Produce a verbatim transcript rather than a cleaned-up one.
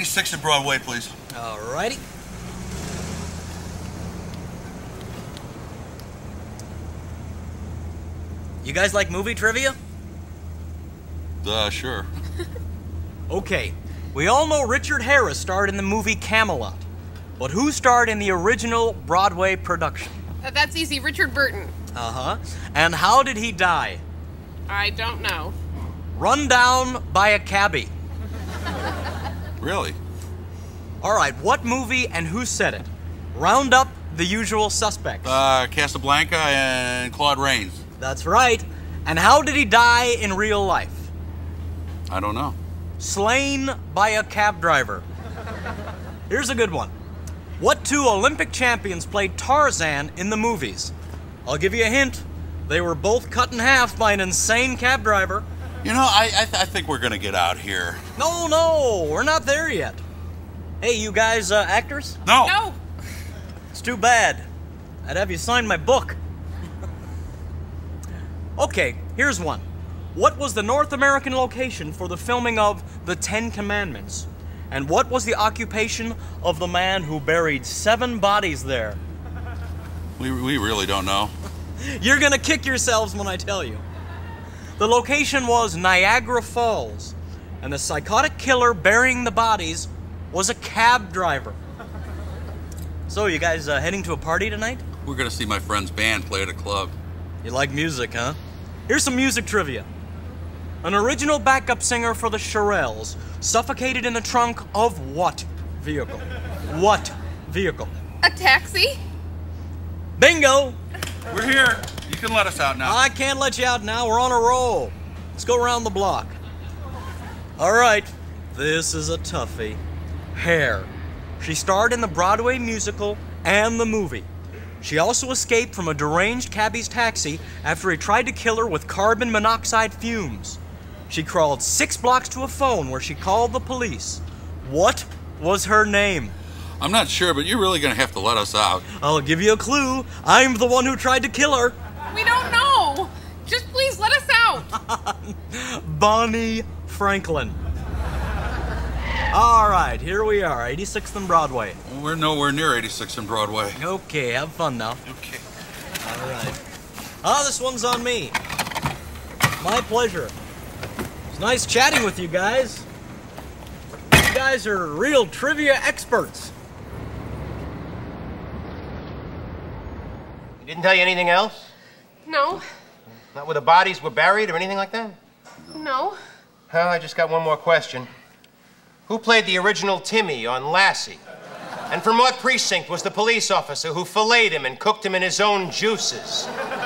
eighty-six and Broadway, please. All righty. You guys like movie trivia? Uh, sure. Okay, we all know Richard Harris starred in the movie Camelot, but who starred in the original Broadway production? Uh, that's easy, Richard Burton. Uh-huh. And how did he die? I don't know. Run down by a cabbie. Really? All right, what movie and who said it? Round up the usual suspects. Uh, Casablanca and Claude Rains. That's right. And how did he die in real life? I don't know. Slain by a cab driver. Here's a good one. What two Olympic champions played Tarzan in the movies? I'll give you a hint. They were both cut in half by an insane cab driver. You know, I I, th I think we're gonna get out here. No, no, we're not there yet. Hey, you guys, uh, actors? No. No. It's too bad. I'd have you sign my book. Okay, here's one. What was the North American location for the filming of The Ten Commandments? And what was the occupation of the man who buried seven bodies there? We, we really don't know. You're gonna kick yourselves when I tell you. The location was Niagara Falls, and the psychotic killer burying the bodies was a cab driver. So, you guys uh, heading to a party tonight? We're gonna see my friend's band play at a club. You like music, huh? Here's some music trivia. An original backup singer for the Shirelles suffocated in the trunk of what vehicle? What vehicle? A taxi? Bingo! We're here. You can let us out now. I can't let you out now. We're on a roll. Let's go around the block. All right. This is a toughie. Hair. She starred in the Broadway musical and the movie. She also escaped from a deranged cabbie's taxi after he tried to kill her with carbon monoxide fumes. She crawled six blocks to a phone where she called the police. What was her name? I'm not sure, but you're really gonna have to let us out. I'll give you a clue. I'm the one who tried to kill her. We don't know. Just please let us out. Bonnie Franklin. All right, here we are, eighty-sixth and Broadway. We're nowhere near eighty-six and Broadway. Okay, have fun now. Okay. All right. Ah, this one's on me. My pleasure. It's nice chatting with you guys. You guys are real trivia experts. He didn't tell you anything else? No. Not where the bodies were buried or anything like that? No. Well, I just got one more question. Who played the original Timmy on Lassie? And from what precinct was the police officer who filleted him and cooked him in his own juices?